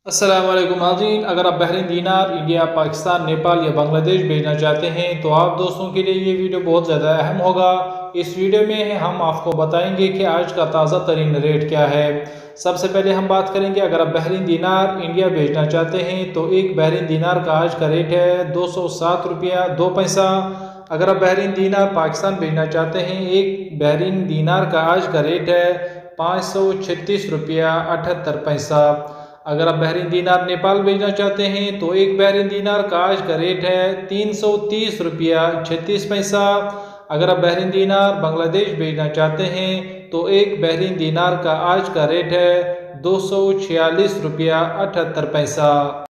अस्सलाम वालेकुम नाज़रीन, अगर आप बहरीन दीनार इंडिया, पाकिस्तान, नेपाल या बांग्लादेश भेजना चाहते हैं तो आप दोस्तों के लिए ये वीडियो बहुत ज़्यादा अहम होगा। इस वीडियो में हम आपको बताएंगे कि आज का ताज़ा तरीन रेट क्या है। सबसे पहले हम बात करेंगे, अगर आप बहरीन दीनार इंडिया भेजना चाहते हैं तो एक बहरीन दीनार का आज का रेट है 207 रुपया 2 पैसा। अगर आप बहरीन दीनार पाकिस्तान भेजना चाहते हैं, एक बहरीन दीनार का आज का रेट है 536 रुपया 78 पैसा। अगर आप बहरीन दीनार नेपाल भेजना चाहते हैं तो एक बहरीन दीनार का आज का रेट है 330 रुपया 36 पैसा। अगर आप बहरीन दीनार बांग्लादेश भेजना चाहते हैं तो एक बहरीन दीनार का आज का रेट है 246 रुपया 78 पैसा।